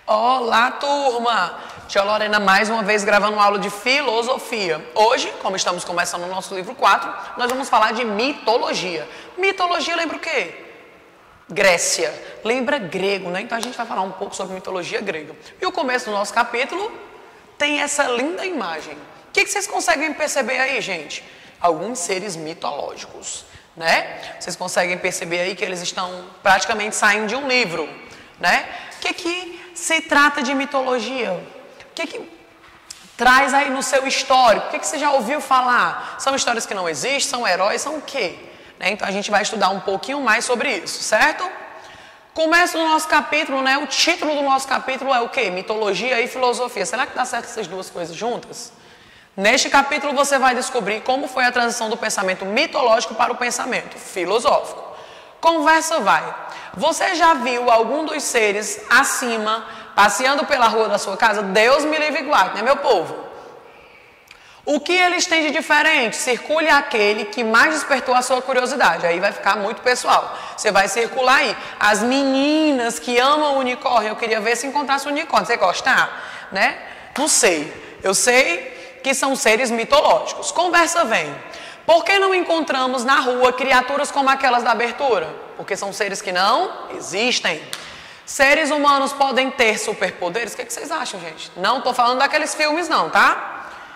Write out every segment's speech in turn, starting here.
Olá, turma! Tia Lorena mais uma vez gravando uma aula de filosofia. Hoje, como estamos começando o nosso livro 4, nós vamos falar de mitologia. Mitologia lembra o quê? Grécia. Lembra grego, né? Então a gente vai falar um pouco sobre mitologia grega. E o começo do nosso capítulo tem essa linda imagem. O que vocês conseguem perceber aí, gente? Alguns seres mitológicos, né? Vocês conseguem perceber aí que eles estão praticamente saindo de um livro, né? O que se trata de mitologia? O que traz aí no seu histórico? O que você já ouviu falar? São histórias que não existem? São heróis? São o quê? Né? Então a gente vai estudar um pouquinho mais sobre isso, certo? Começo do nosso capítulo, né? O título do nosso capítulo é o quê? Mitologia e filosofia. Será que dá certo essas duas coisas juntas? Neste capítulo você vai descobrir como foi a transição do pensamento mitológico para o pensamento filosófico. Conversa vai. Você já viu algum dos seres acima, passeando pela rua da sua casa? Deus me livre e guarde, né, meu povo? O que eles têm de diferente? Circule aquele que mais despertou a sua curiosidade. Aí vai ficar muito pessoal. Você vai circular aí. As meninas que amam unicórnio, eu queria ver se encontrasse um unicórnio. Você gosta? Né? Não sei. Eu sei que são seres mitológicos. Conversa vem. Por que não encontramos na rua criaturas como aquelas da abertura? Porque são seres que não existem. Seres humanos podem ter superpoderes? O que vocês acham, gente? Não estou falando daqueles filmes não, tá?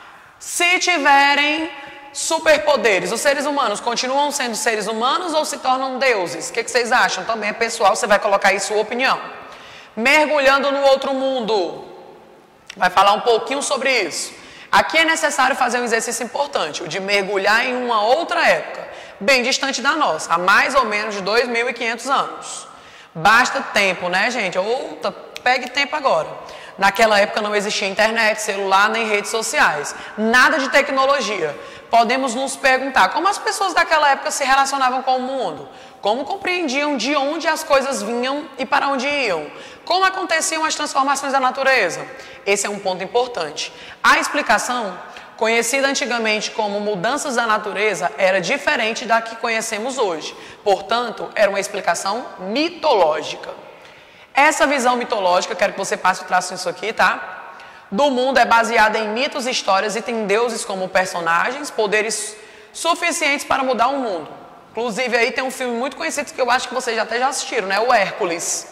Se tiverem superpoderes, os seres humanos continuam sendo seres humanos ou se tornam deuses? O que vocês acham? Também é pessoal, você vai colocar aí sua opinião. Mergulhando no outro mundo. Vai falar um pouquinho sobre isso. Aqui é necessário fazer um exercício importante, o de mergulhar em uma outra época, bem distante da nossa, há mais ou menos de 2.500 anos. Basta tempo, né, gente? Pegue tempo agora. Naquela época não existia internet, celular, nem redes sociais. Nada de tecnologia. Podemos nos perguntar como as pessoas daquela época se relacionavam com o mundo, como compreendiam de onde as coisas vinham e para onde iam, como aconteciam as transformações da natureza. Esse é um ponto importante. A explicação, conhecida antigamente como mudanças da natureza, era diferente da que conhecemos hoje. Portanto, era uma explicação mitológica. Essa visão mitológica, quero que você passe o traço nisso aqui, tá? Do mundo é baseada em mitos e histórias e tem deuses como personagens, poderes suficientes para mudar o mundo. Inclusive aí tem um filme muito conhecido que eu acho que vocês até já assistiram, né? O Hércules.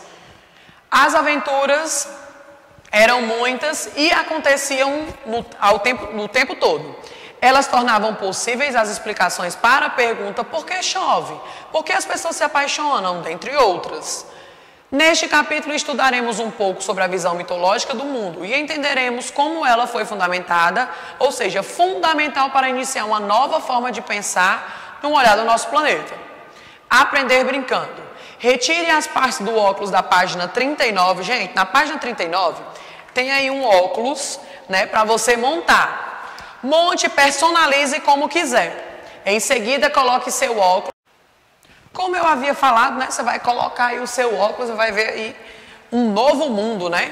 As aventuras eram muitas e aconteciam no tempo todo. Elas tornavam possíveis as explicações para a pergunta por que chove? Por que as pessoas se apaixonam? Dentre outras. Neste capítulo estudaremos um pouco sobre a visão mitológica do mundo e entenderemos como ela foi fundamentada, ou seja, fundamental para iniciar uma nova forma de pensar no olhar do nosso planeta. Aprender brincando. Retire as partes do óculos da página 39. Gente, na página 39 tem aí um óculos, né, para você montar. Monte e personalize como quiser. Em seguida, coloque seu óculos. Como eu havia falado, né, você vai colocar aí o seu óculos e vai ver aí um novo mundo, né?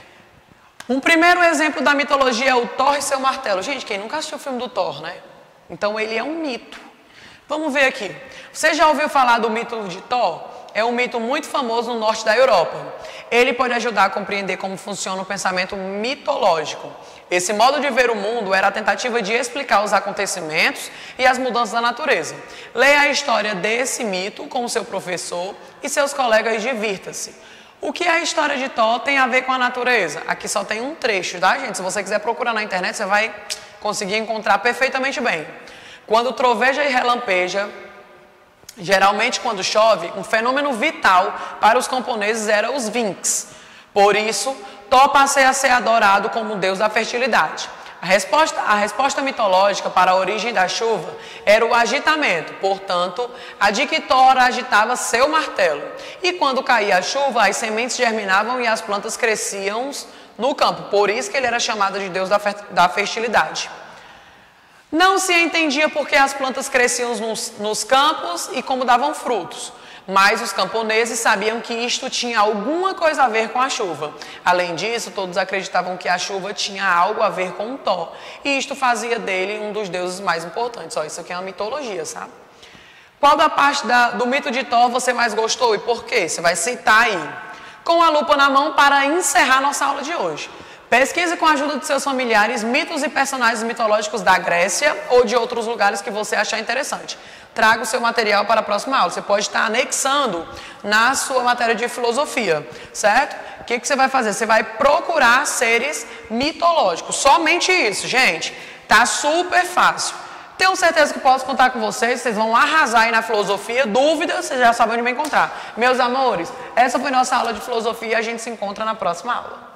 Um primeiro exemplo da mitologia é o Thor e seu martelo. Gente, quem nunca assistiu o filme do Thor, né? Então ele é um mito. Vamos ver aqui. Você já ouviu falar do mito de Thor? É um mito muito famoso no norte da Europa. Ele pode ajudar a compreender como funciona o pensamento mitológico. Esse modo de ver o mundo era a tentativa de explicar os acontecimentos e as mudanças da natureza. Leia a história desse mito com o seu professor e seus colegas e divirta-se. O que a história de Thor tem a ver com a natureza? Aqui só tem um trecho, tá, gente? Se você quiser procurar na internet, você vai conseguir encontrar perfeitamente bem. Quando troveja e relampeja, geralmente quando chove, um fenômeno vital para os camponeses era os vinks. Por isso, Thor passou a ser adorado como o deus da fertilidade. A resposta mitológica para a origem da chuva era o agitamento. Portanto, a de que Thor agitava seu martelo. E quando caía a chuva, as sementes germinavam e as plantas cresciam no campo. Por isso que ele era chamado de deus da fertilidade. Não se entendia por que as plantas cresciam nos campos e como davam frutos. Mas os camponeses sabiam que isto tinha alguma coisa a ver com a chuva. Além disso, todos acreditavam que a chuva tinha algo a ver com o Thor. E isto fazia dele um dos deuses mais importantes. Ó, isso aqui é uma mitologia, sabe? Qual da parte do mito de Thor você mais gostou e por quê? Você vai citar aí. com a lupa na mão para encerrar nossa aula de hoje. Pesquise com a ajuda de seus familiares mitos e personagens mitológicos da Grécia ou de outros lugares que você achar interessante. Traga o seu material para a próxima aula. Você pode estar anexando na sua matéria de filosofia, certo? O que você vai fazer? Você vai procurar seres mitológicos. Somente isso, gente. Tá super fácil. Tenho certeza que posso contar com vocês. Vocês vão arrasar aí na filosofia. Dúvidas, vocês já sabem onde me encontrar. Meus amores, essa foi nossa aula de filosofia e a gente se encontra na próxima aula.